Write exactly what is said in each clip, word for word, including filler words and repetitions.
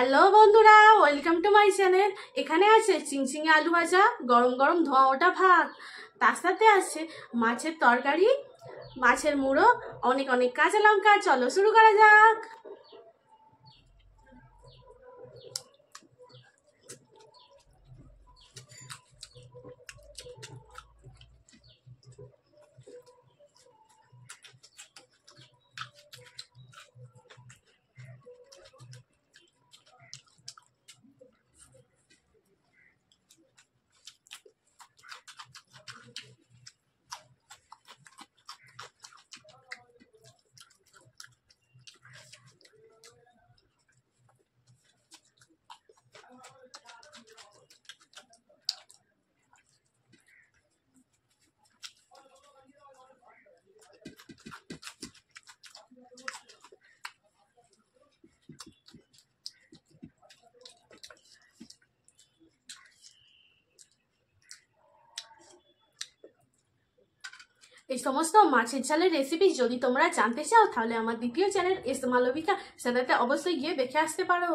Hello বন্ধুরা, welcome to my channel. এখানে আছে চিংচিঙে আলু ভাজা, গরম গরম ধোয়া ওটা ভাত, তার সাথে আছে মাছের তরকারি, মাছের মুড়ো, অনেক অনেক কাঁচা লঙ্কা। চলো শুরু করা যাক। এই সমস্ত মাছের ঝালের রেসিপি যদি তোমরা জানতে চাও তাহলে আমার দ্বিতীয় চ্যানেল এস মালবিকা সেটাতে অবশ্যই গিয়ে দেখে আসতে পারো।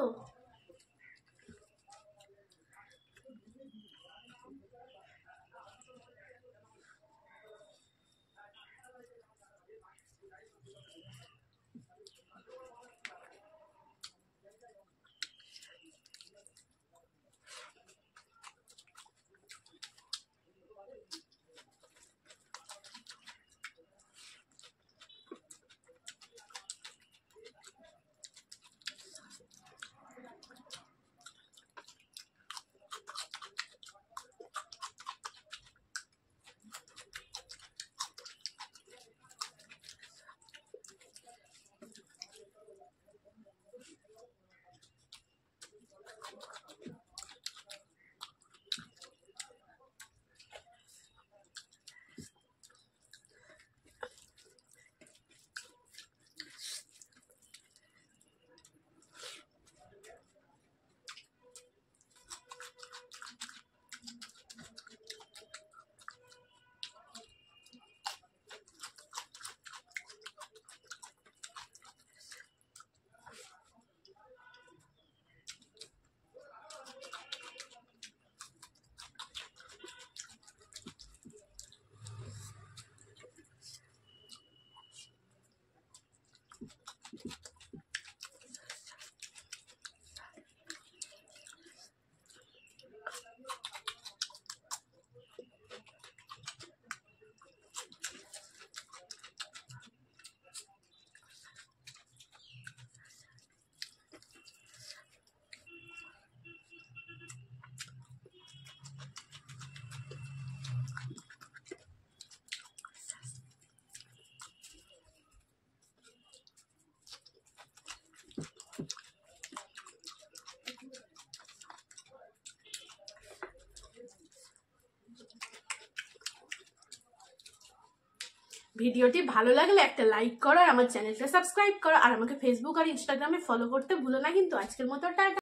ভিডিওটি ভালো লাগলে একটা লাইক করো আর আমার চ্যানেলটা সাবস্ক্রাইব করো, আর আমাকে ফেসবুক আর ইনস্টাগ্রামে ফলো করতে ভুলো না কিন্তু। আজকের মতো টাটা।